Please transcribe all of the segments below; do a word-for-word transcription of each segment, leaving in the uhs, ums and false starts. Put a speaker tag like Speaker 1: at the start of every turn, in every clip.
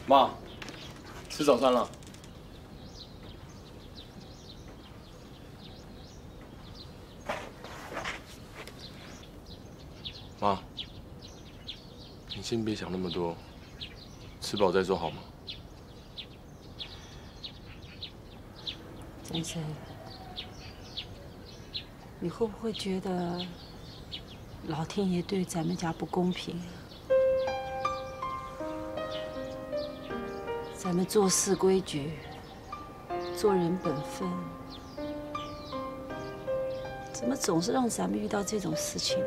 Speaker 1: 妈，吃早餐了。妈，你先别想那么多，吃饱再说好吗？
Speaker 2: 真真，你会不会觉得老天爷对咱们家不公平啊？咱们做事规矩，做人本分，怎么总是让咱们遇到这种事情呢？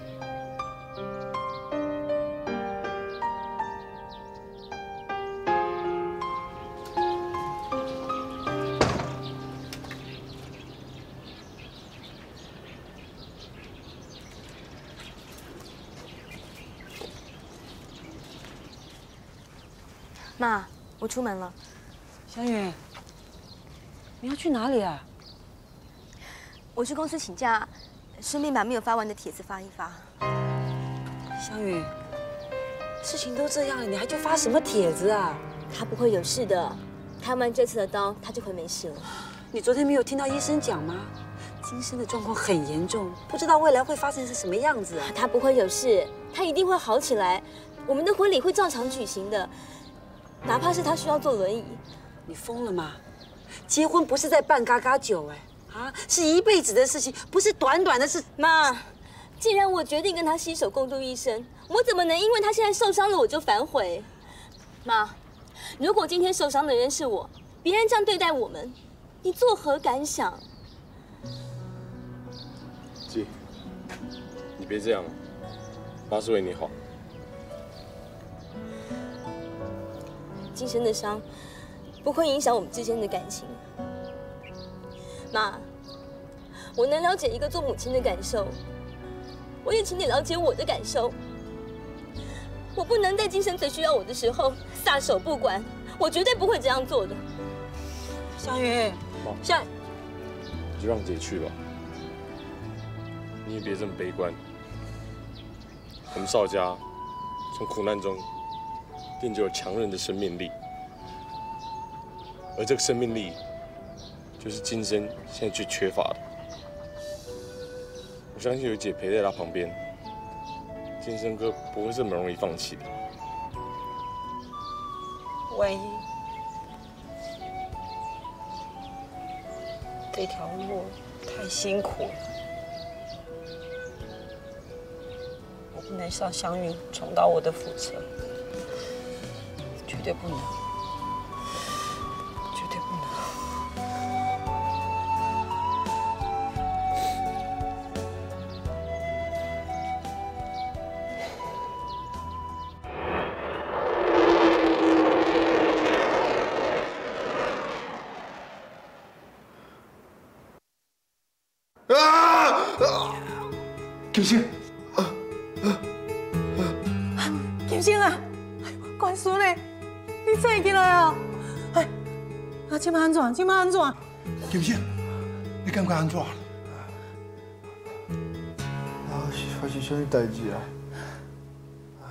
Speaker 3: 妈，我出门了。
Speaker 2: 小雨，你要去哪里啊？
Speaker 3: 我去公司请假，顺便把没有发完的帖子发一发。
Speaker 2: 小雨，事情都这样了，你还去发什么帖子啊？
Speaker 3: 他不会有事的，开完这次的刀，他就会没事了。
Speaker 2: 你昨天没有听到医生讲吗？金生的状况很严重，不知道未来会发生是什么样子啊。
Speaker 3: 他不会有事，他一定会好起来。我们的婚礼会照常举行的。 哪怕是他需要坐轮椅，
Speaker 2: 你疯了吗？结婚不是在办嘎嘎酒哎，啊，是一辈子的事情，不是短短的事。
Speaker 3: 妈，既然我决定跟他携手共度一生，我怎么能因为他现在受伤了我就反悔？妈，如果今天受伤的人是我，别人这样对待我们，你作何感想？
Speaker 1: 姐，你别这样，妈是为你好。
Speaker 3: 今生的伤不会影响我们之间的感情。妈，我能了解一个做母亲的感受，我也请你了解我的感受。我不能在今生最需要我的时候撒手不管，我绝对不会这样做的。
Speaker 2: 小雨，小雨，
Speaker 1: 你就让姐去吧，你也别这么悲观。我们邵家从苦难中 练就了强韧的生命力，而这个生命力，就是今生现在最缺乏的。我相信有姐陪在他旁边，金生哥不会这么容易放弃的。
Speaker 2: 万一这条路太辛苦了，我不能让湘云重蹈我的覆辙。 绝对不能，绝对不能！
Speaker 4: 啊！金星，
Speaker 2: 金星啊，官叔呢？ 你怎起来啊？哎，啊，今麦安怎？今麦安怎？
Speaker 4: 金星，你感觉安怎？啊，发生什么代志啊？啊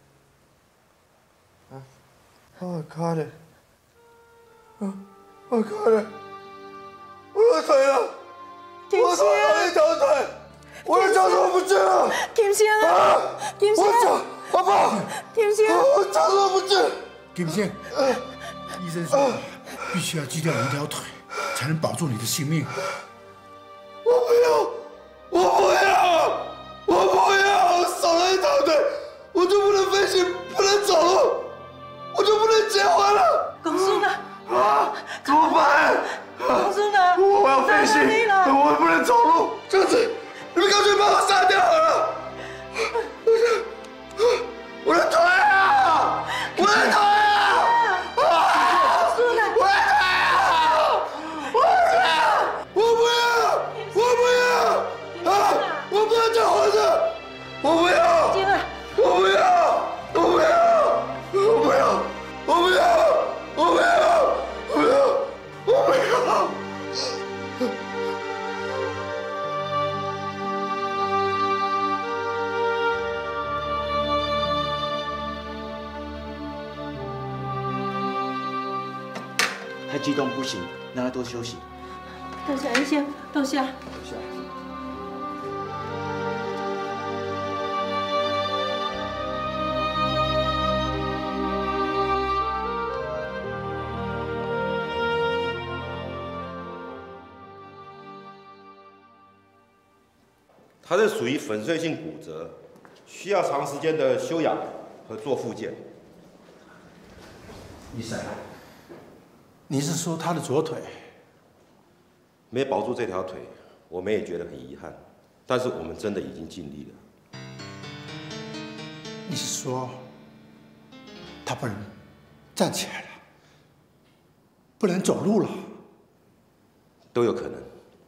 Speaker 4: 啊！我的脚嘞！啊，我的脚嘞！我的腿了！我怎么哪一条腿？我的脚怎么不见了？
Speaker 2: 金星啊！金星！
Speaker 4: 我脚，阿爸！
Speaker 2: 金星！
Speaker 4: 我脚怎么不见？
Speaker 5: 金星，医生说必须要锯掉一条腿，才能保住你的性命。
Speaker 4: 我不要，我不要，我不要！少了一条腿，我就不能飞行，不能走路，我就不能结婚了。
Speaker 2: 公叔呢？
Speaker 4: 啊，怎么办？
Speaker 2: 公叔呢？
Speaker 4: 我要飞行，我不能走路，这样子，你们干脆把我杀掉好了。我的腿啊！我的腿！ 我不要！
Speaker 2: 金儿，
Speaker 4: 我不要！我不要！我不要！我不要！我不要！我不要！我不要！
Speaker 6: 激动不行，让他多休息。
Speaker 2: 多谢医生，多谢。
Speaker 6: 多谢。
Speaker 7: 他是属于粉碎性骨折，需要长时间的休养和做复健。
Speaker 5: 医生，你是说他的左腿
Speaker 7: 没保住这条腿，我们也觉得很遗憾，但是我们真的已经尽力了。
Speaker 5: 你是说他不能站起来了，不能走路了？
Speaker 7: 都有可能。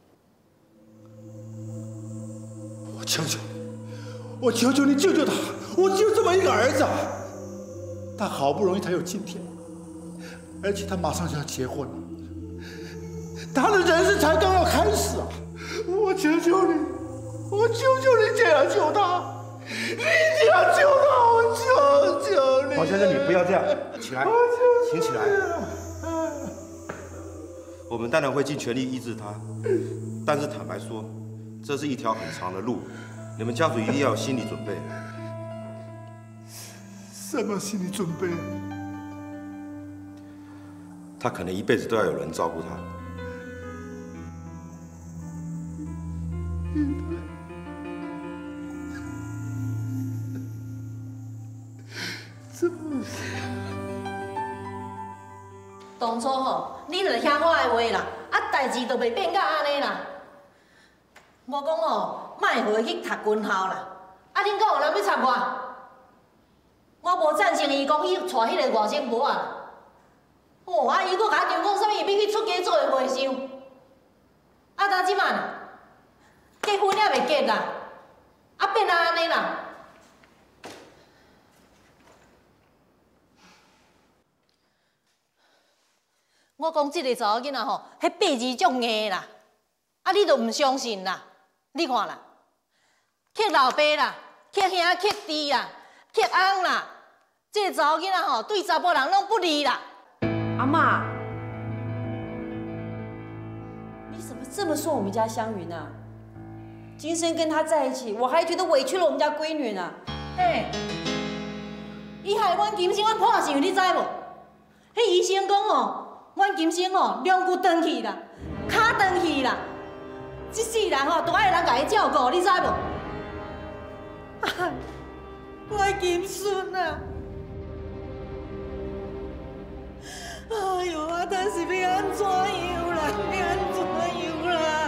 Speaker 5: 我求求你，我求求你救救他！我就这么一个儿子，他好不容易才有今天，而且他马上就要结婚了，他的人生才刚要开始啊！我求求你，我求求你这样救他，你这样救他，我求求你！
Speaker 7: 黄先生，你不要这样，起来，请起来。我们当然会尽全力医治他，但是坦白说，这是一条很长的路，你们家属一定要有心理准备。
Speaker 5: 什么心理准备？
Speaker 7: 他可能一辈子都要有人照顾他。
Speaker 5: 这么……
Speaker 2: 当初吼，你著听我的话啦，啊，代志都袂变到安尼啦。我讲吼，莫回去读军校啦。啊，恁讲有人要插我？我无赞成伊讲去娶迄个外省婆啊。哦，啊，伊搁甲我讲讲，啥物伊要去出家做和尚。啊，呾即摆呢？结婚也袂结啦，啊，变啊安尼啦。我讲即个查某囡仔吼，迄八字足硬啦，啊，你都唔相信啦？你看啦，克老爸啦，克兄克弟啦，克翁啦，这个查某囡仔吼，对查甫人拢不利啦。
Speaker 8: 阿嬷，你怎么这么说我们家香云啊？今生跟他在一起，我还觉得委屈了我们家闺女呢。
Speaker 2: 嘿，伊害阮今生阮破相，你知无？迄医生讲哦，阮今生哦，两骨断去啦，骹断去啦，这世人吼都爱人家己照顾，你知无？啊，我金孙啊！哎呦，啊，但是要安怎样啦？要安怎样啦？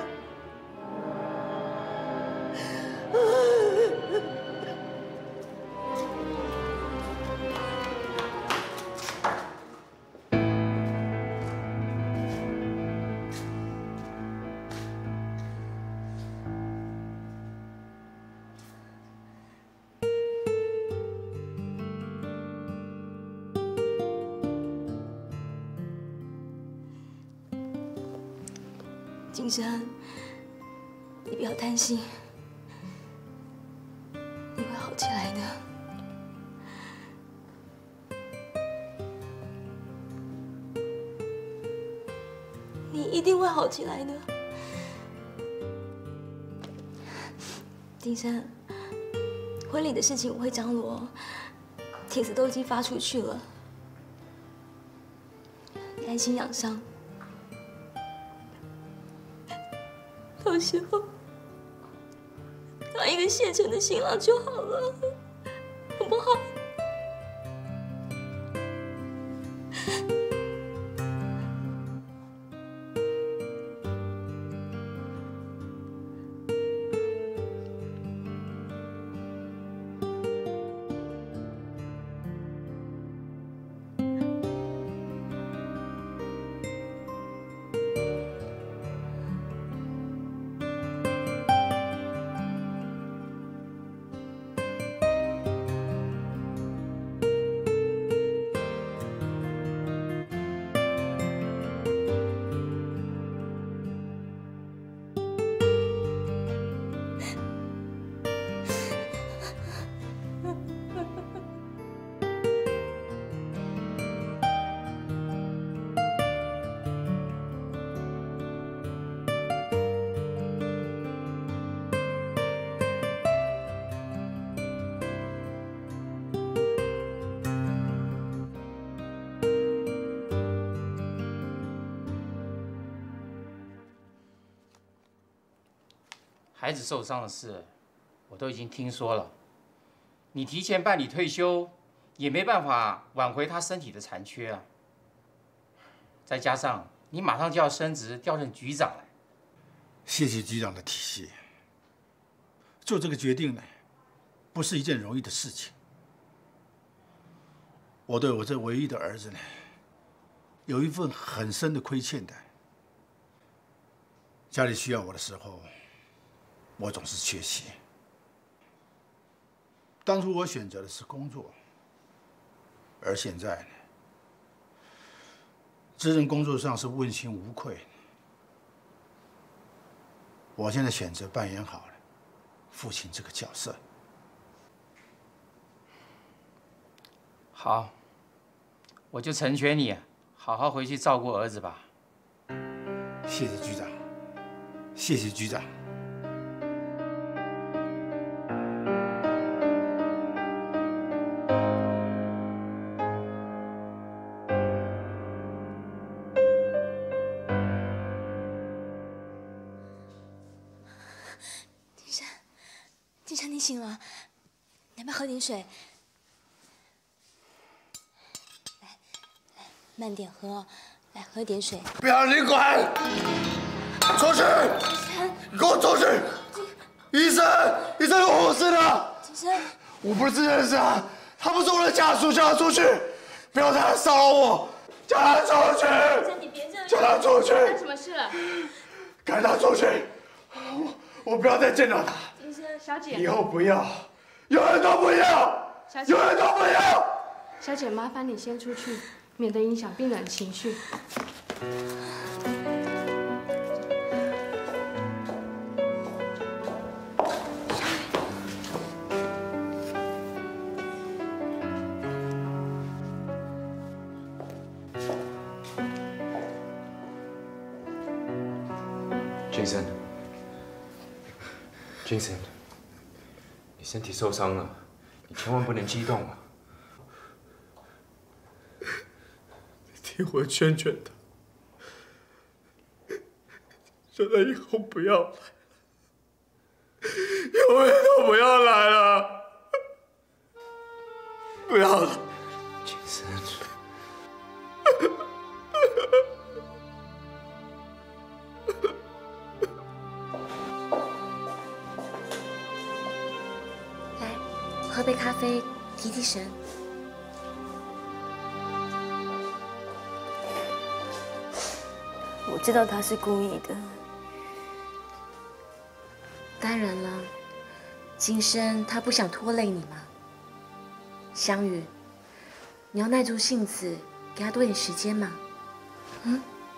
Speaker 3: 金山，你不要担心，你会好起来的。你一定会好起来的。金山，婚礼的事情我会张罗，帖子都已经发出去了，你安心养伤。到时候当一个现成的新郎就好了，好不好？
Speaker 9: 孩子受伤的事，我都已经听说了。你提前办理退休，也没办法挽回他身体的残缺啊。再加上你马上就要升职调任局长了。
Speaker 5: 谢谢局长的体恤。做这个决定呢，不是一件容易的事情。我对我这唯一的儿子呢，有一份很深的亏欠感。家里需要我的时候，我总是缺席。当初我选择的是工作，而现在呢，这任工作上是问心无愧。我现在选择扮演好了父亲这个角色。
Speaker 9: 好，我就成全你，好好回去照顾儿子吧。
Speaker 5: 谢谢局长，谢谢局长。
Speaker 3: 金山，金山，你醒了，你要不要喝点水？来，来，慢点喝，来喝点水。
Speaker 4: 不要你管！出去！你给我出去！医生，医生有护士的。
Speaker 3: 金山，
Speaker 4: 我不是认识他，他不是我的家属，叫他出去！不要再来骚扰我，叫他出去！
Speaker 3: 金山，你别这样。
Speaker 4: 叫他出去！
Speaker 3: 发生什么事了？
Speaker 4: 赶他出去！我我不要再见到他。
Speaker 3: 金山，小姐。
Speaker 4: 以后不要，永远都不要，永远都不要。
Speaker 10: 小姐，麻烦你先出去，免得影响病人情绪。
Speaker 11: Jason，Jason， 你身体受伤了，你千万不能激动啊！
Speaker 4: 替我劝劝他，说他以后不要来了，永远都不要来了，不要了。
Speaker 11: 金森，
Speaker 3: 来，喝杯咖啡，提提神。我知道他是故意的。当然了，金生他不想拖累你嘛。香雨，你要耐住性子，给他多点时间嘛。嗯，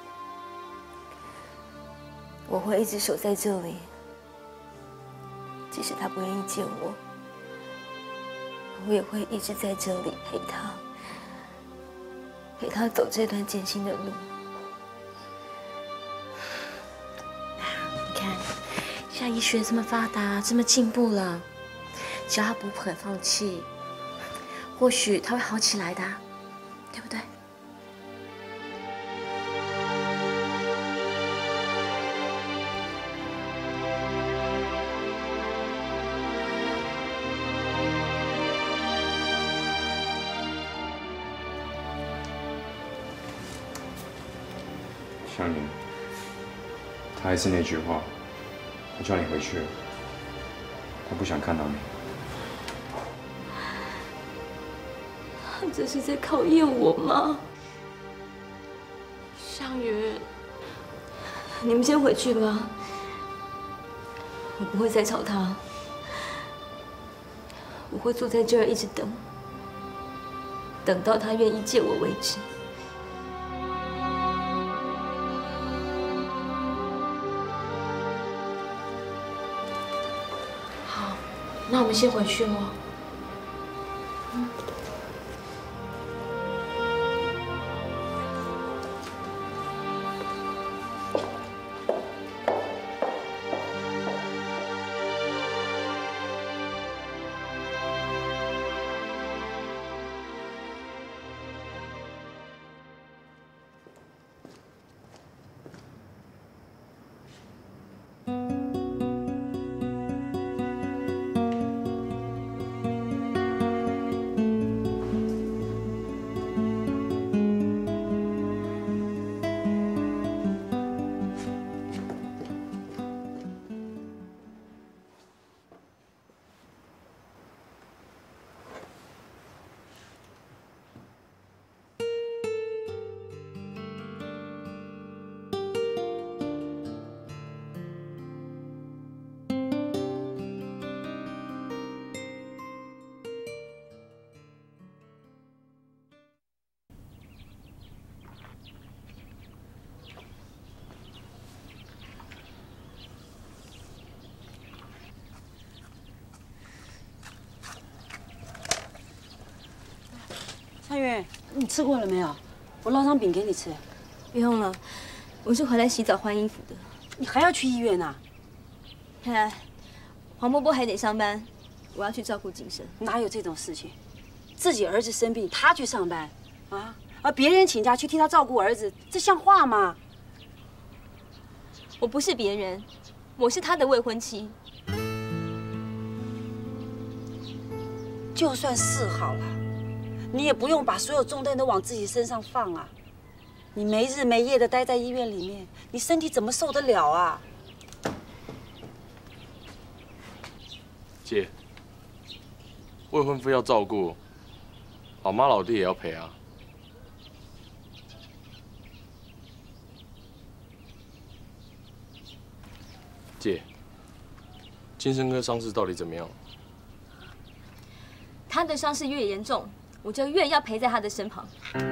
Speaker 3: 我会一直守在这里，即使他不愿意见我，我也会一直在这里陪他，陪他走这段艰辛的路。现在医学这么发达，这么进步了，只要他不肯放弃，或许他会好起来的，对不对？
Speaker 11: 香云，他还是那句话。我叫你回去了，他不想看到你。
Speaker 3: 他这是在考验我吗？
Speaker 10: 香云，
Speaker 3: 你们先回去吧，我不会再吵他，我会坐在这儿一直等，等到他愿意见我为止。
Speaker 10: 那我们先回去喽。嗯。
Speaker 8: 妹，你吃过了没有？我烙张饼给你吃。
Speaker 3: 不用了，我是回来洗澡换衣服的。
Speaker 8: 你还要去医院啊？
Speaker 3: 看来黄伯伯还得上班，我要去照顾景生。
Speaker 8: 哪有这种事情？自己儿子生病，他去上班，啊？而别人请假去替他照顾儿子，这像话吗？
Speaker 3: 我不是别人，我是他的未婚妻。
Speaker 8: 就算是好了，你也不用把所有重担都往自己身上放啊！你没日没夜的待在医院里面，你身体怎么受得了啊？
Speaker 1: 姐，未婚夫要照顾，老妈老弟也要陪啊。姐，金生哥伤势到底怎么样？
Speaker 3: 他的伤势越严重，我就越要陪在他的身旁。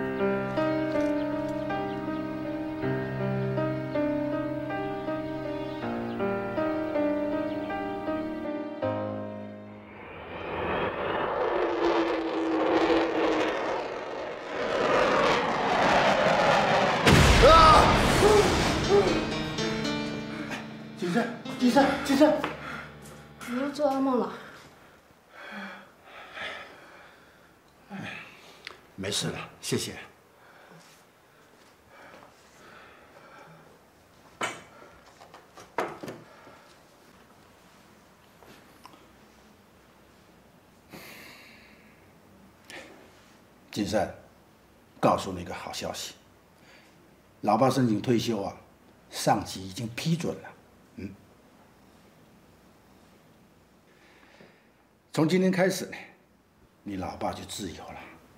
Speaker 5: 金生，金生，金生，
Speaker 10: 你又做噩梦了？
Speaker 5: 没事了，谢谢。金生，告诉你一个好消息，老爸申请退休啊，上级已经批准了。嗯，从今天开始呢，你老爸就自由了。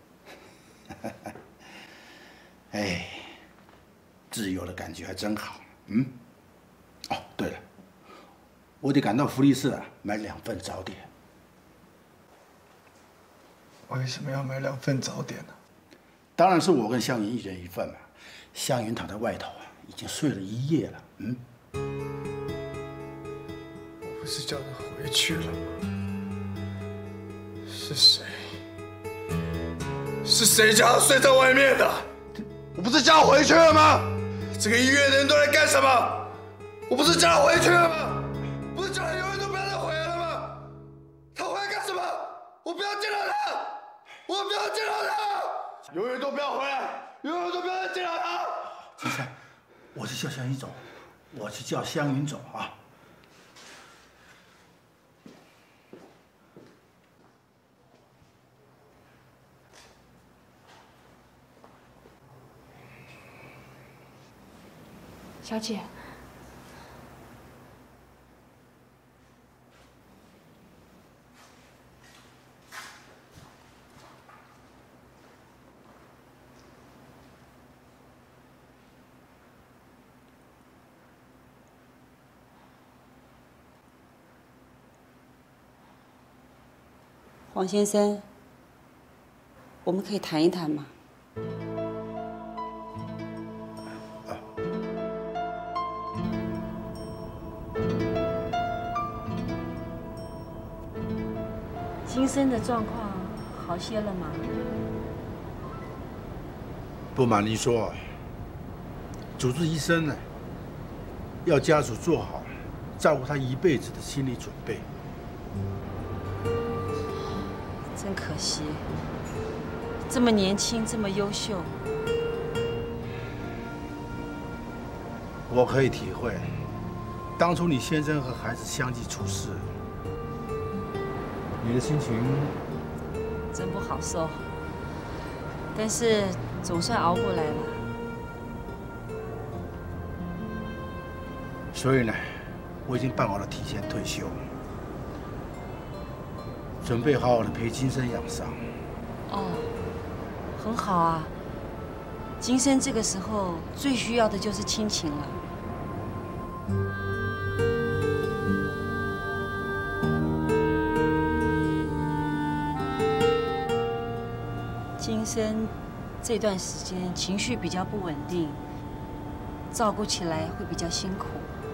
Speaker 5: 哎，自由的感觉还真好。嗯，哦，对了，我得赶到福利社啊，买两份早点。
Speaker 4: 为什么要买两份早点呢？
Speaker 5: 当然是我跟香云一人一份嘛。香云躺在外头啊，已经睡了一夜了。嗯，
Speaker 4: 我不是叫他回去了吗？是谁？是谁叫他睡在外面的？我不是叫他回去了吗？这个医院的人都在干什么？我不是叫他回去了吗？不是叫他永远都不要再回来了吗？他回来干什么？我不要见到他！我不要见到他！永远都不要回来！永远都不要再见到他！
Speaker 5: 金山，我去叫香云走，我去叫香云走啊。
Speaker 10: 小姐，
Speaker 8: 黄先生，我们可以谈一谈吗？金生的状况好些了吗？
Speaker 5: 不瞒您说，主治医生呢，要家属做好照顾他一辈子的心理准备。
Speaker 8: 真可惜，这么年轻，这么优秀。
Speaker 5: 我可以体会，当初你先生和孩子相继出事，你的心情
Speaker 8: 真不好受。但是总算熬过来了。
Speaker 5: 所以呢，我已经办好了提前退休。准备好好的陪金生养伤。
Speaker 8: 哦，很好啊。金生这个时候最需要的就是亲情了。金生这段时间情绪比较不稳定，照顾起来会比较辛苦。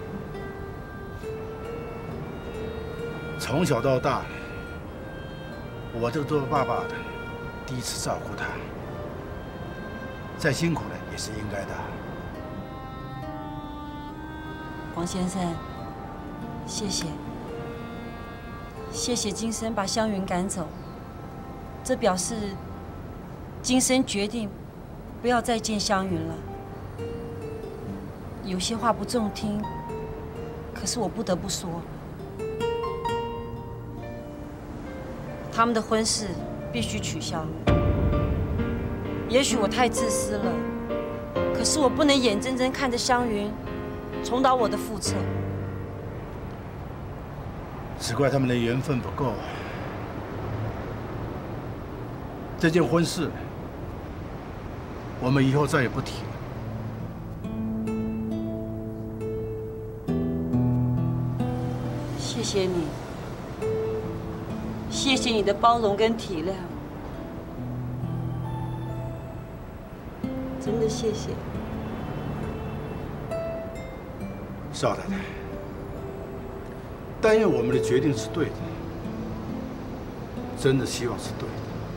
Speaker 5: 从小到大，我这个做爸爸的，第一次照顾他， 再辛苦了也是应该的。
Speaker 8: 王先生，谢谢，谢谢金生把湘云赶走，这表示金生决定不要再见湘云了。有些话不中听，可是我不得不说，他们的婚事必须取消。也许我太自私了，可是我不能眼睁睁看着湘云重蹈我的覆辙。
Speaker 5: 只怪他们的缘分不够。这件婚事，我们以后再也不提了。
Speaker 8: 谢谢你，谢谢你的包容跟体谅，真的谢谢。
Speaker 5: 邵太太，但愿我们的决定是对的，真的希望是对的。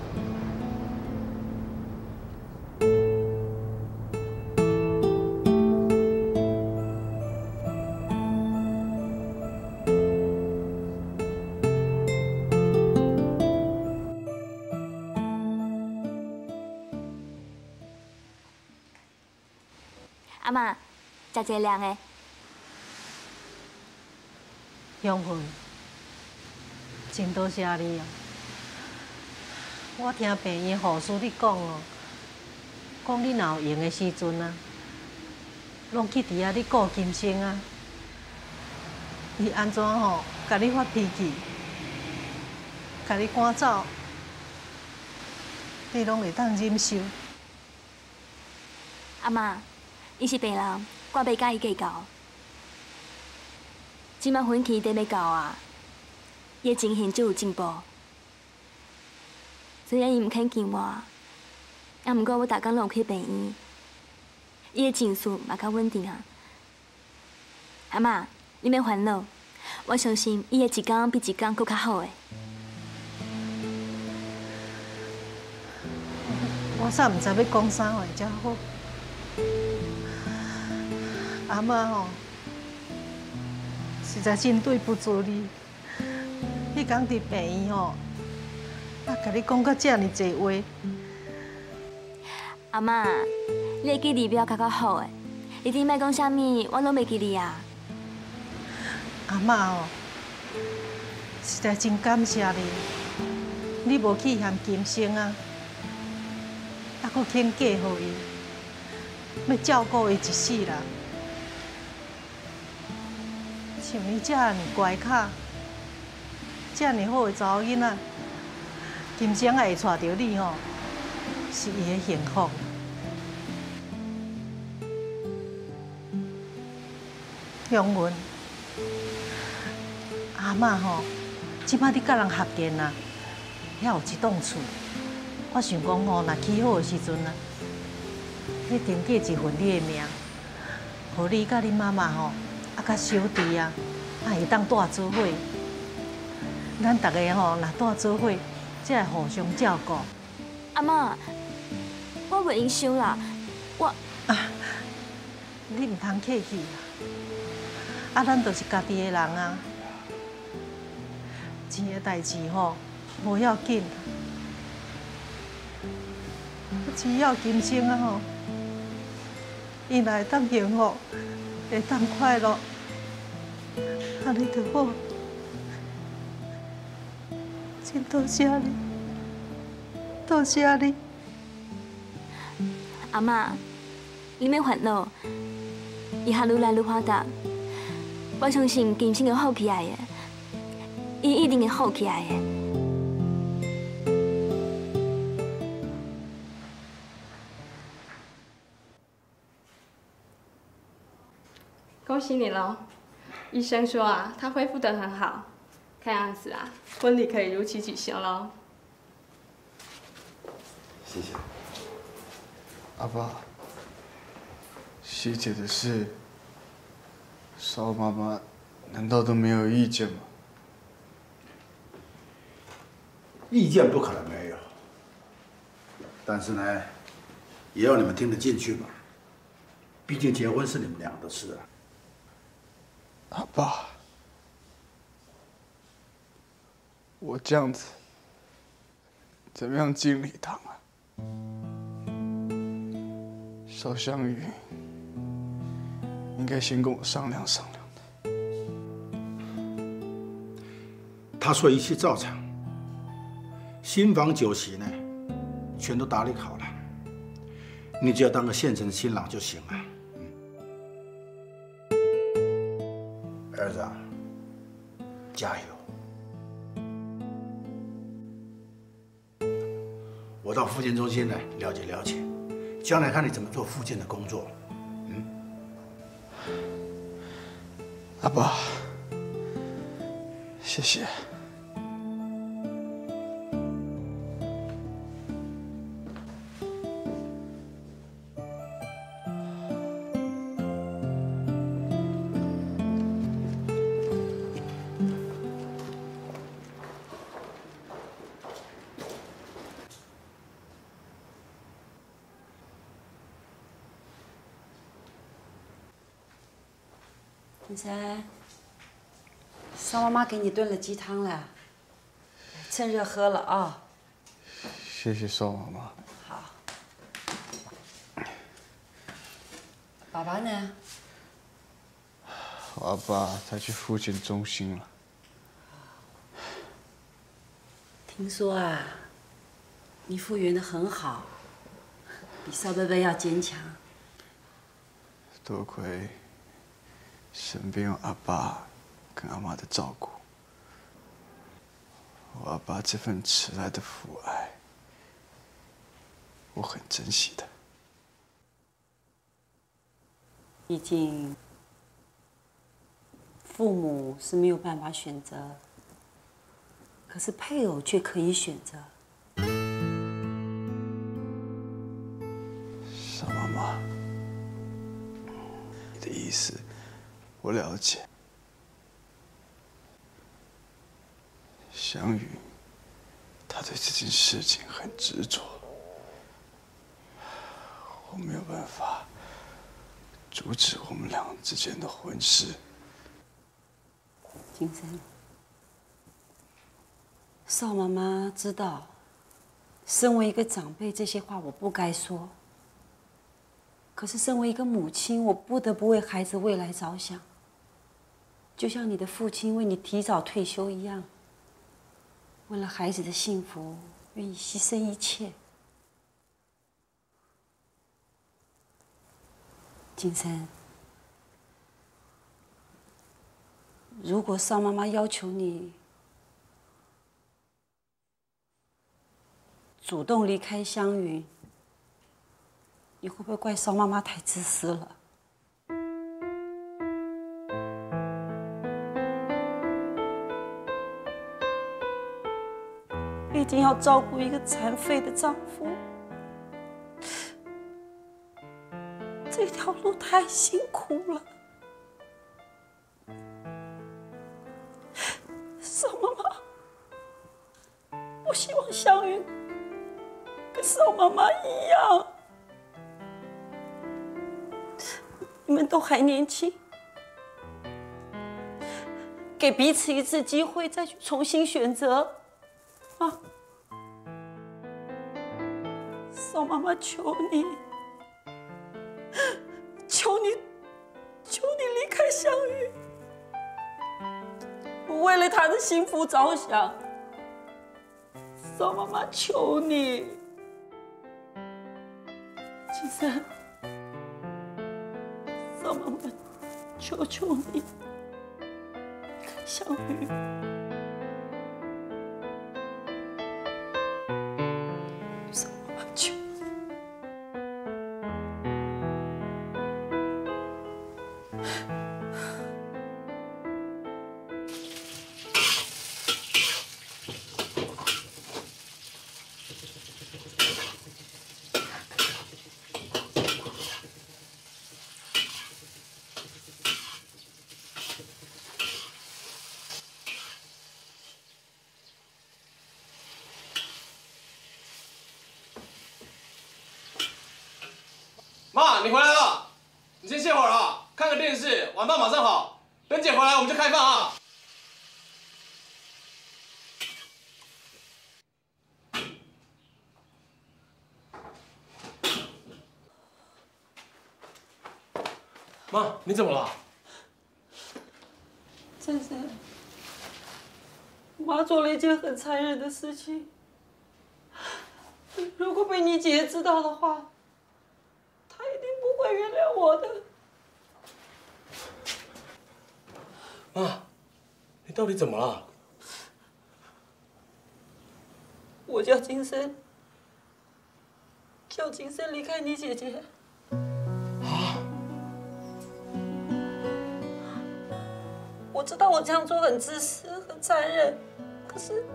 Speaker 3: 阿嬷，食一个凉的。
Speaker 2: 香云，真多谢你哦！我听病院护士你讲哦，讲你若有闲的时阵啊，拢去伫遐你顾金生啊。伊安怎吼，甲你发脾气，甲你赶走，你拢会当忍受。
Speaker 3: 阿嬷，伊是病人，我袂甲伊计较。即摆婚期伫要到啊，伊的情形就有进步。虽然伊毋肯见我，啊，毋过我逐工拢有去病院，伊的情绪嘛较稳定啊。阿嬷，你免烦恼，我相信伊会一天比一天搁较好诶。
Speaker 2: 我煞毋知要讲啥话才好。阿嬷吼，实在真对不住你。迄天伫病院吼，啊，甲你讲到遮尔济话。
Speaker 3: 阿嬷，你的记忆力较较好诶，你顶摆讲啥物，我拢袂记哩啊。
Speaker 2: 阿嬷吼，实在真感谢你，你无去嫌金生啊，啊，搁肯嫁予伊，要照顾伊一世人。像你这样乖巧、这样好的查某囡仔，金生也会娶到你吼，是伊的幸福。香云，阿嬷吼，即摆你甲人合建啊，遐有一栋厝，我想讲吼，若起好的时阵啊，你登记一份你的名，互你甲恁妈妈吼。啊，甲小弟啊，啊会当住做伙，咱大家吼，若住做伙，才会互相照顾。
Speaker 3: 阿嬷，我袂用想啦，我
Speaker 2: 啊，你唔通客气啦，啊，咱都是家己的人啊，钱的代志吼，无要紧，只要今生啊吼，伊若会当幸福。会当快乐，安尼就好。真多谢你，多谢你。
Speaker 3: 阿嬷，你免烦恼，以后愈来愈发达。我相信金生会好起来的，伊一定会好起来的。
Speaker 12: 恭喜你喽！医生说啊，他恢复得很好，看样子啊，婚礼可以如期举行喽。
Speaker 4: 谢谢。阿爸，希姐的事，邵妈妈难道都没有意见吗？
Speaker 5: 意见不可能没有，但是呢， 也要你们听得进去吧。毕竟结婚是你们俩的事啊。
Speaker 13: 阿爸，我这样子怎么样进礼堂啊？邵香玉应该先跟我商量商量。
Speaker 5: 他说一切照常，新房酒席呢，全都打理好了，你只要当个现成的新郎就行了。嗯，儿子啊，加油！我到复健中心来了解了解，将来看你怎么做复健的工作。嗯，
Speaker 13: 阿爸，谢谢。
Speaker 8: 金山，邵妈妈给你炖了鸡汤了，趁热喝了啊。
Speaker 13: 谢谢邵妈妈。
Speaker 8: 好。爸爸呢？
Speaker 13: 我阿爸他去复健中心了。
Speaker 8: 听说啊，你复原的很好，比邵贝贝要坚强。
Speaker 13: 多亏。 身边有阿爸跟阿妈的照顾，我阿爸这份迟来的父爱，我很珍惜的。
Speaker 8: 毕竟，父母是没有办法选择，可是配偶却可以选择。
Speaker 13: 邵妈妈，你的意思？ 我了解，香云，他对这件事情很执着，我没有办法阻止我们俩之间的婚事。
Speaker 8: 金生，邵妈妈知道，身为一个长辈，这些话我不该说。可是身为一个母亲，我不得不为孩子未来着想。 就像你的父亲为你提早退休一样，为了孩子的幸福，愿意牺牲一切。金生，如果邵妈妈要求你主动离开湘云，你会不会怪邵妈妈太自私了？ 毕竟要照顾一个残废的丈夫，这条路太辛苦了。邵妈妈，我希望湘云跟邵妈妈一样，你们都还年轻，给彼此一次机会，再去重新选择。 啊！邵妈妈，求你，求你，求你离开湘云，我为了她的幸福着想。邵妈妈，求你，金生，邵妈妈，求求你，离开湘云。
Speaker 14: 妈，你回来了，你先歇会儿啊，看个电视，晚饭马上好。等姐回来我们就开饭啊。妈，你怎么了？
Speaker 8: 珊珊，妈做了一件很残忍的事情。如果被你姐知道的话，她一定不会原谅我的。
Speaker 14: 妈，你到底怎么了？
Speaker 8: 我叫金生，叫金生离开你姐姐。
Speaker 14: 啊！
Speaker 8: 我知道我这样做很自私、很残忍，可是，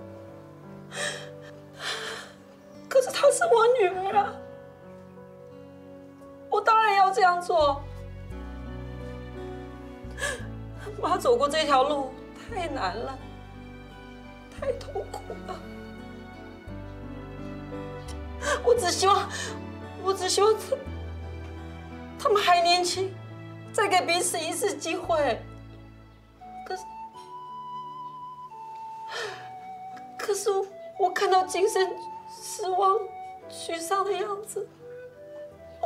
Speaker 8: 可是她是我女儿啊，我当然要这样做。妈走过这条路太难了，太痛苦了。我只希望，我只希望他他们还年轻，再给彼此一次机会。可是，可是我看到金生失望、沮丧的样子，我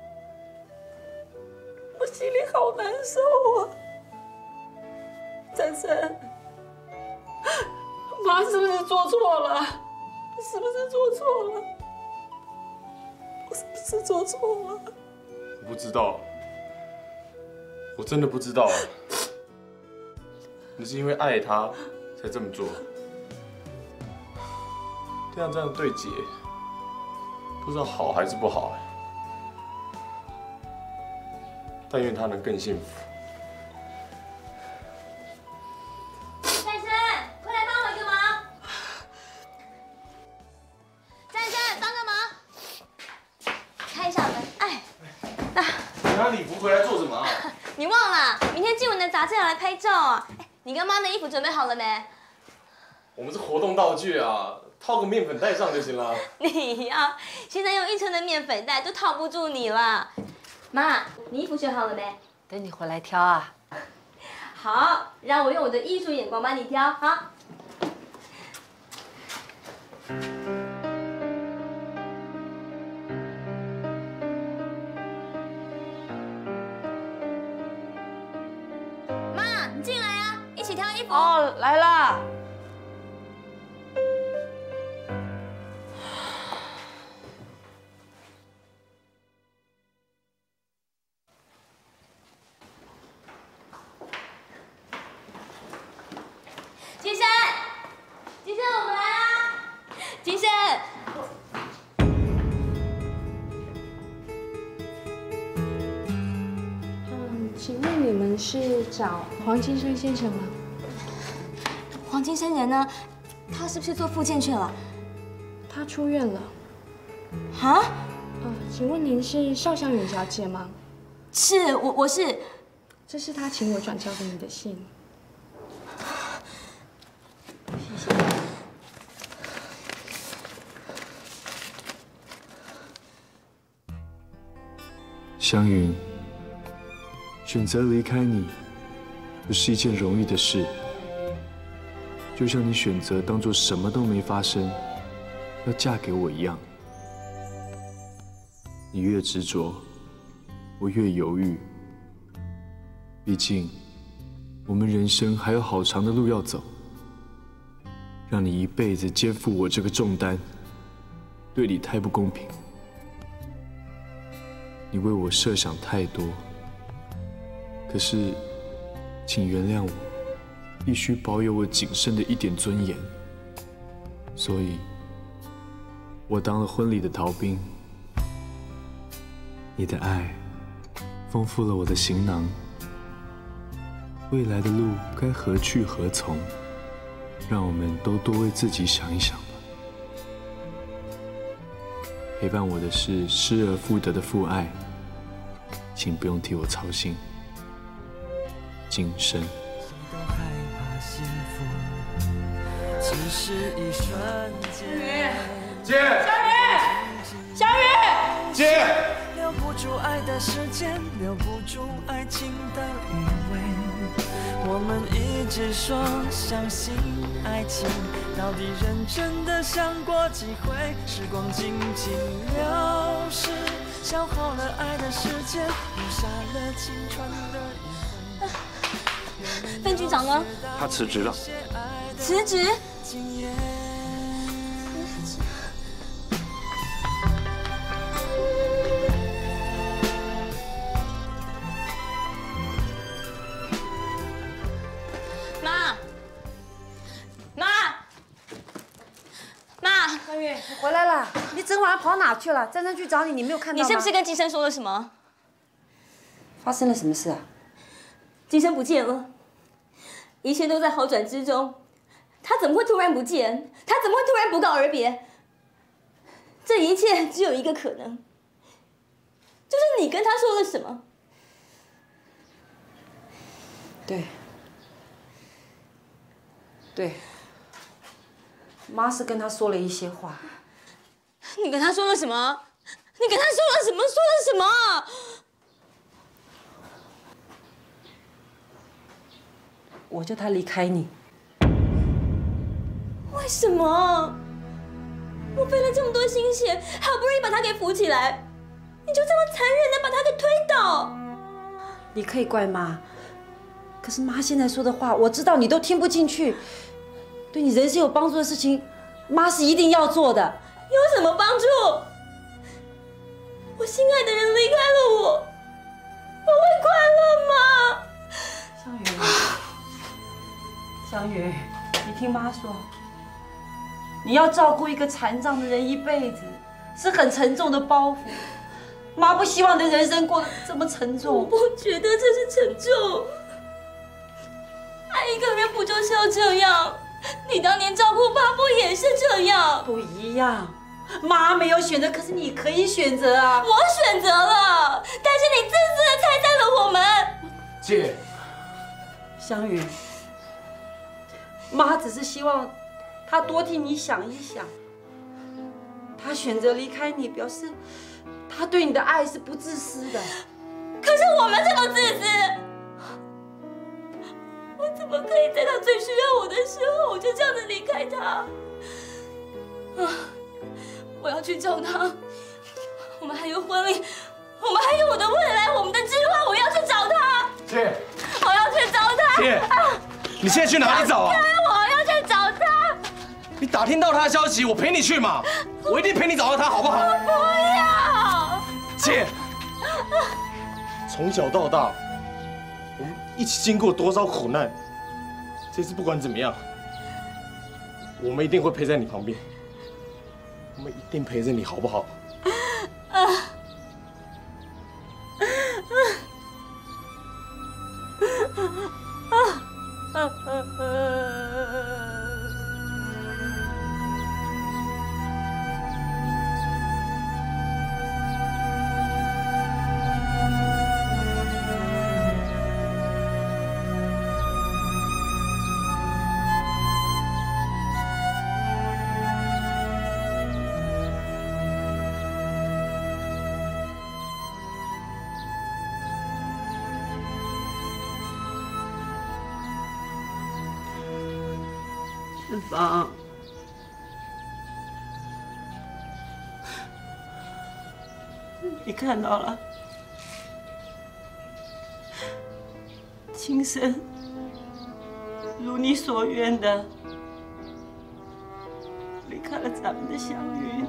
Speaker 8: 我心里好难受啊！珊珊，妈是不是做错了？是不是做错了？我是不是做错了？
Speaker 1: 我不知道，我真的不知道。你是因为爱他才这么做，这样这样对姐，不知道好还是不好哎。但愿她能更幸福。
Speaker 3: 珊珊，快来帮我一个忙！珊珊，帮个忙，开一下门。哎，啊，
Speaker 14: 你拿礼服回来做什么啊？
Speaker 3: 你忘了，明天静文的杂志要来拍照啊。哎，你跟妈的衣服准备好了没？
Speaker 1: 我们是活动道具啊，套个面粉袋上就行了。
Speaker 3: 你呀，现在用一层的面粉袋都套不住你了。妈，你衣服选好了没？
Speaker 8: 等你回来挑啊。
Speaker 3: 好，让我用我的艺术眼光帮你挑。好。妈，你进来啊，一起挑衣服。
Speaker 8: 哦，来啦。
Speaker 3: 金生，金生，我们来啦！金生，
Speaker 12: 嗯，请问你们是找黄金生先生吗？
Speaker 3: 黄金生人呢？他是不是做复健去了？
Speaker 12: 他出院了。
Speaker 3: 啊？
Speaker 12: 呃，请问您是邵香云小姐吗？
Speaker 3: 是我，我是。
Speaker 12: 这是他请我转交给你的信。
Speaker 13: 湘云，选择离开你，不是一件容易的事。就像你选择当作什么都没发生，要嫁给我一样。你越执着，我越犹豫。毕竟，我们人生还有好长的路要走。让你一辈子肩负我这个重担，对你太不公平。你为我设想太多，可是，请原谅我，必须保有我仅剩的一点尊严。所以，我当了婚礼的逃兵。你的爱，丰富了我的行囊。未来的路该何去何从？让我们都多为自己想一想吧。陪伴我的是失而复得的父爱，请不用替我操心。今生。
Speaker 14: 姐，
Speaker 8: 小雨，小雨，
Speaker 14: 姐，
Speaker 15: 不住爱的时间，留不住爱情的余味。我们一直说相信爱情，到底认真的想过几回？时光静静流逝，消耗了爱的时间，留下了青春的遗憾。
Speaker 3: 分局长呢？
Speaker 11: 他辞职了。
Speaker 3: 辞职？妈，妈，妈，
Speaker 8: 香玉，你回来了。你整晚上跑哪去了？詹詹去找你，你没有看到吗？
Speaker 3: 你是不是跟金生说了什么？
Speaker 8: 发生了什么事啊？
Speaker 3: 金生不见了，一切都在好转之中。他怎么会突然不见？他怎么会突然不告而别？这一切只有一个可能，就是你跟他说了什么。
Speaker 8: 对，对，妈是跟他说了一些话。
Speaker 3: 你跟他说了什么？你跟他说了什么？说了什么？
Speaker 8: 我叫他离开你。
Speaker 3: 为什么？我费了这么多心血，好不容易把他给扶起来，你就这么残忍的把他给推倒？
Speaker 8: 你可以怪妈，可是妈现在说的话，我知道你都听不进去。对你人生有帮助的事情，妈是一定要做的。
Speaker 3: 有什么帮助？我心爱的人离开了我，我会快乐吗？
Speaker 8: 香雨，香雨，你听妈说，你要照顾一个残障的人一辈子，是很沉重的包袱。妈不希望你的人生过得这么沉重。
Speaker 3: 我不觉得这是沉重，爱一个人不就是要这样？你当年照顾爸不也是这样？
Speaker 8: 不一样。妈没有选择，可是你可以选择啊！
Speaker 3: 我选择了，但是你自私的拆散了我们。
Speaker 14: 姐，
Speaker 8: 香雨，妈只是希望他多替你想一想。他选择离开你，表示他对你的爱是不自私的。
Speaker 3: 可是我们这么自私，我怎么可以在他最需要我的时候，我就这样子离开他？啊！我要去找他，我们还有婚礼，我们还有我的未来，我们的计划，我要去找他。
Speaker 14: 姐，
Speaker 3: 我要去找他。
Speaker 14: 姐，你现在去哪里找啊？
Speaker 3: 我要去找他。
Speaker 14: 你打听到他的消息，我陪你去嘛，我一定陪你找到他，好不好？
Speaker 3: 我不要。
Speaker 14: 姐，从小到大，我们一起经过多少苦难，这次不管怎么样，我们一定会陪在你旁边。我们一定陪着你，好不好？啊！啊！啊！
Speaker 8: 志芳，你看到了，今生如你所愿的离开了咱们的祥云，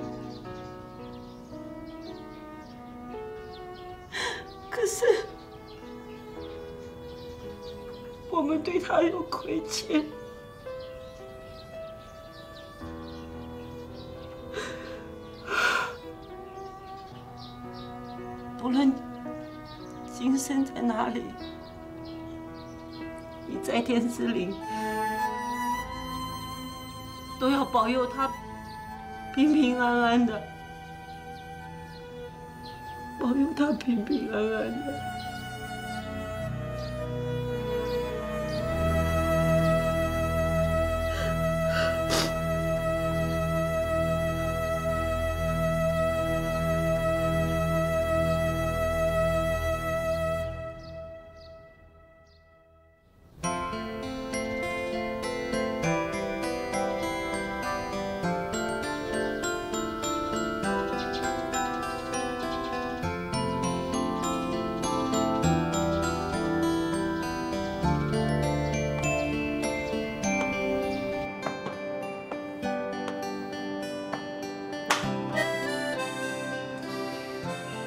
Speaker 8: 可是我们对他有亏欠。无论今生在哪里，你在天之灵，都要保佑他平平安安的，保佑他平平安安的。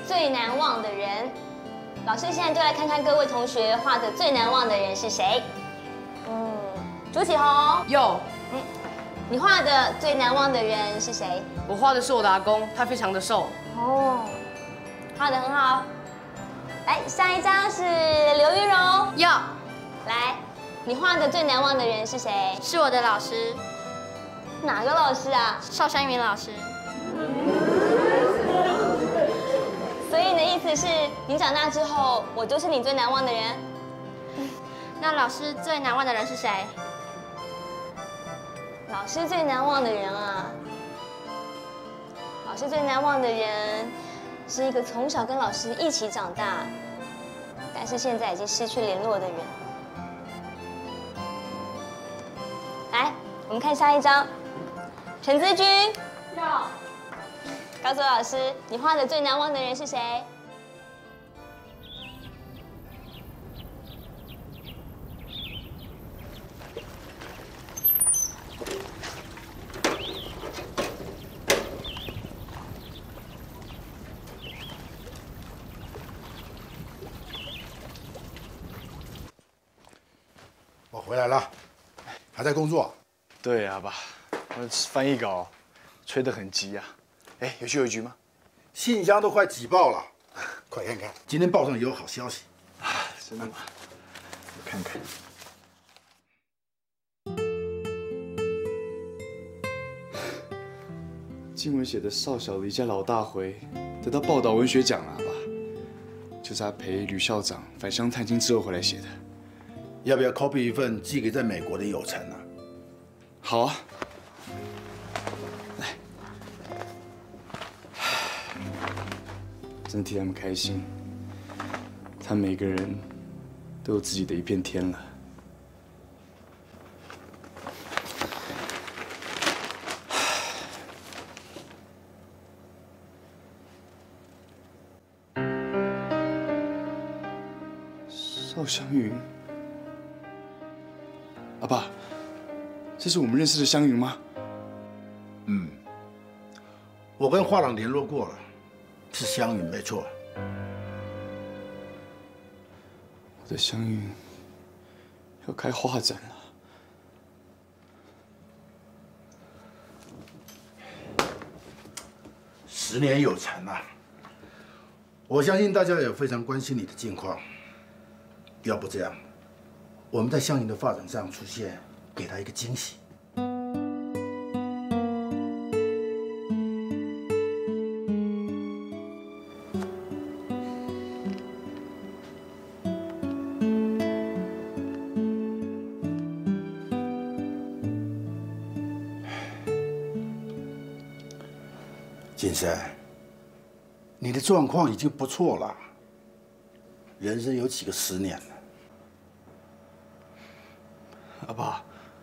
Speaker 3: 最难忘的人。老师现在就来看看各位同学画的最难忘的人是谁。嗯，朱启宏。
Speaker 16: 有。
Speaker 3: 嗯，你画的最难忘的人是谁？
Speaker 16: 我画的是我的阿公，他非常的瘦。
Speaker 3: 哦，画得很好。来，下一张是刘玉荣。
Speaker 10: 有。
Speaker 3: 来，你画的最难忘的人是谁？
Speaker 10: 是我的老师。
Speaker 3: 哪个老师啊？
Speaker 10: 邵香云老师。
Speaker 3: 所以你的意思是你长大之后，我就是你最难忘的人？
Speaker 10: 那老师最难忘的人是谁？
Speaker 3: 老师最难忘的人啊，老师最难忘的人是一个从小跟老师一起长大，但是现在已经失去联络的人。来，我们看下一张，陈姿君。
Speaker 12: 要。
Speaker 3: 告诉老师，你画的最难忘的人是谁？
Speaker 5: 我回来了，还在工作？
Speaker 13: 对啊，爸，我翻译稿催得很急啊。哎，有去邮局吗？
Speaker 5: 信箱都快挤爆了，快看看，今天报上有好消息。
Speaker 13: 啊，真的吗？我看看。经文写的少小离家老大回，得到报道文学奖了，爸，就是他陪吕校长返乡探亲之后回来写的。
Speaker 5: 要不要 copy 一份寄给在美国的友成啊？
Speaker 13: 好啊。真替他们开心，他们每个人都有自己的一片天了。邵香云，阿爸，这是我们认识的香云吗？
Speaker 5: 嗯，我跟画廊联络过了。是香云没错，
Speaker 13: 我的香云要开画展
Speaker 5: 了，十年有成啊！我相信大家也非常关心你的近况。要不这样，我们在香云的发展上出现，给他一个惊喜。金生，你的状况已经不错了，人生有几个十年了？
Speaker 13: 阿爸，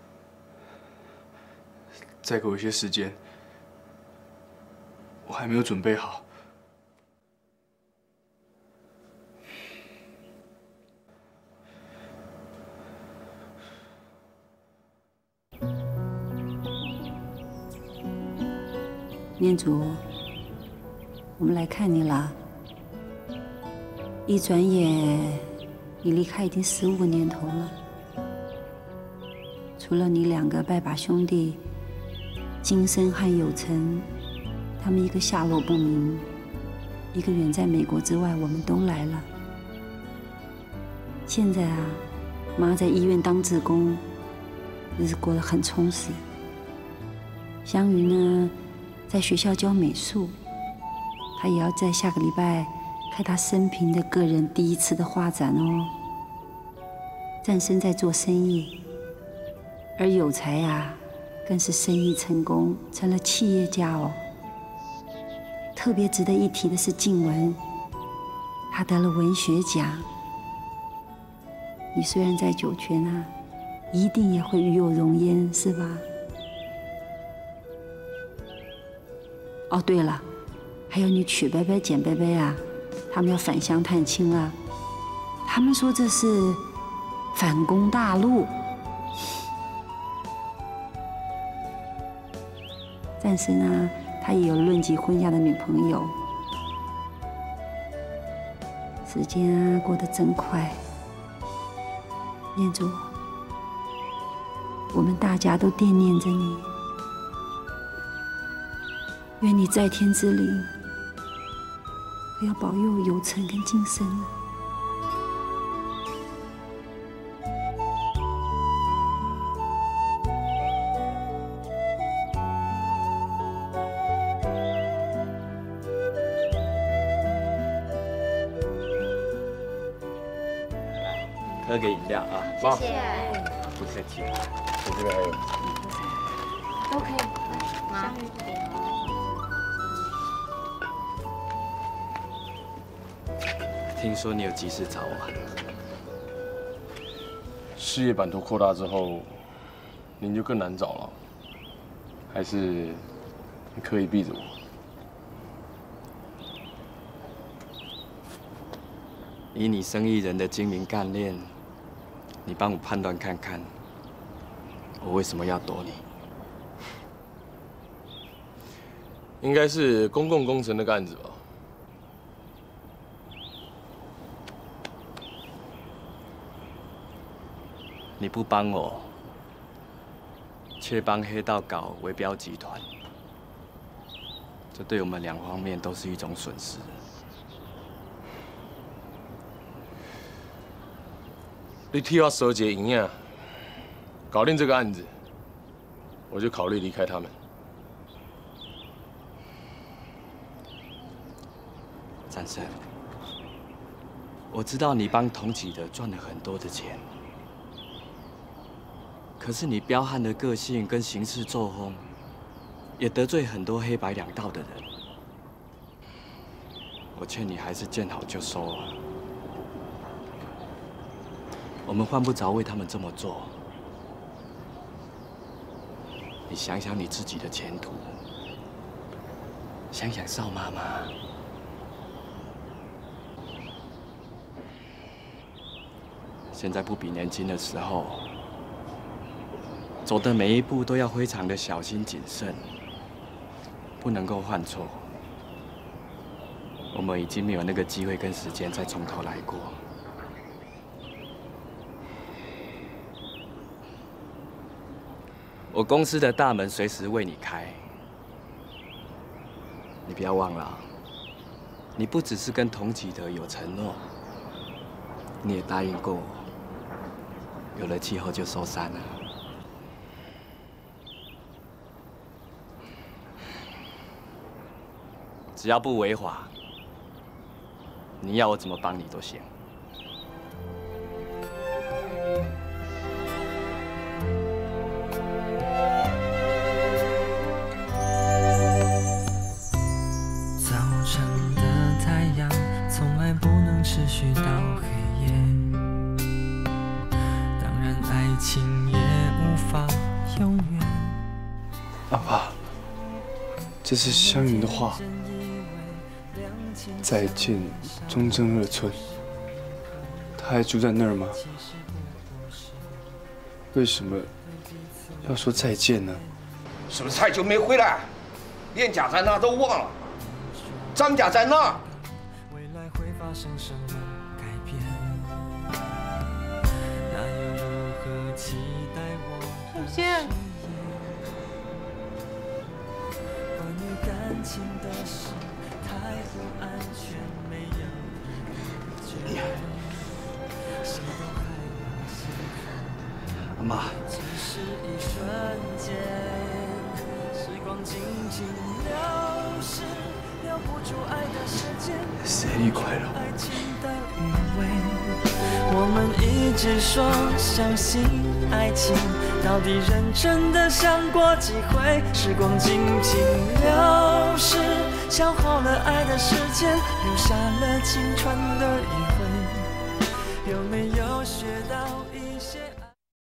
Speaker 13: 再给我一些时间，我还没有准备好。
Speaker 17: 念祖，我们来看你了。一转眼，你离开已经十五个年头了。除了你两个拜把兄弟金生和有成，他们一个下落不明，一个远在美国之外，我们都来了。现在啊，妈在医院当志工，日子过得很充实。香云呢？在学校教美术，他也要在下个礼拜开他生平的个人第一次的画展哦。战生在做生意，而有才啊，更是生意成功，成了企业家哦。特别值得一提的是静文，他得了文学奖。你虽然在九泉啊，一定也会与有荣焉，是吧？哦，对了，还有你曲伯伯、简伯伯啊，他们要返乡探亲啊。他们说这是反攻大陆。战生啊，他也有论及婚嫁的女朋友。 时间啊过得真快，念祖，我们大家都惦念着你，愿你在天之灵不要保佑有成跟晋升了。
Speaker 14: 喝个饮料啊，
Speaker 1: 妈，
Speaker 10: 谢谢。
Speaker 14: 不客气。
Speaker 1: 我这边还有。
Speaker 10: 都可以。来，妈，香芋这边。
Speaker 14: 听说你有急事找我，
Speaker 1: 事业版图扩大之后，您就更难找了，还是你刻意避着我？
Speaker 14: 以你生意人的精明干练，你帮我判断看看，我为什么要躲你？
Speaker 1: 应该是公共工程那个案子吧？
Speaker 14: 你不帮我，却帮黑道搞围标集团，这对我们两方面都是一种损失。
Speaker 1: 你替我收结营业，搞定这个案子，我就考虑离开他们。
Speaker 14: 战生，我知道你帮同启德赚了很多的钱，可是你彪悍的个性跟行事作风，也得罪很多黑白两道的人。我劝你还是见好就收啊。我们犯不着为他们这么做。你想想你自己的前途，想想邵妈妈。现在不比年轻的时候，走的每一步都要非常的小心谨慎，不能够犯错。我们已经没有那个机会跟时间再从头来过。我公司的大门随时为你开，你不要忘了，你不只是跟同启德有承诺，你也答应过我，有了气候就收山了。只要不违法，你要我怎么帮你都行。
Speaker 15: 持续到黑夜，当然爱情也无法永远。
Speaker 13: 阿爸，这是湘云的话。再见，中正二村。他还住在那儿吗？为什么要说再见呢？
Speaker 7: 是不是太久没回来？练甲在那都忘了，张甲在那。
Speaker 15: 发生什么改变？那又如何期待我？
Speaker 2: 小仙，
Speaker 15: 关于感情的事太不安全，没有人觉得谁都害怕幸福。
Speaker 14: 阿妈，
Speaker 15: 只是一瞬间，时光静静流逝。留不住爱的时间，
Speaker 13: 生日快乐！
Speaker 15: 爱情的余味，我们一直说相信爱情，到底认真的想过几回？时光静静流逝，消耗了爱的时间，留下了青春的余晖，有没有学到？